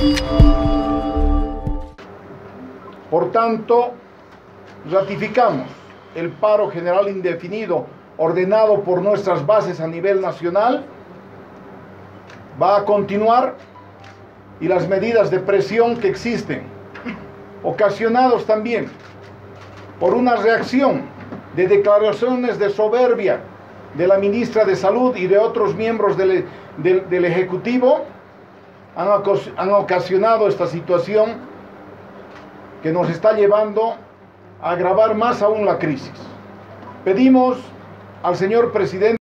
Por tanto, ratificamos el paro general indefinido ordenado por nuestras bases a nivel nacional. Va a continuar, y las medidas de presión que existen, ocasionados también por una reacción de declaraciones de soberbia de la ministra de Salud y de otros miembros del Ejecutivo, han ocasionado esta situación que nos está llevando a agravar más aún la crisis. Pedimos al señor presidente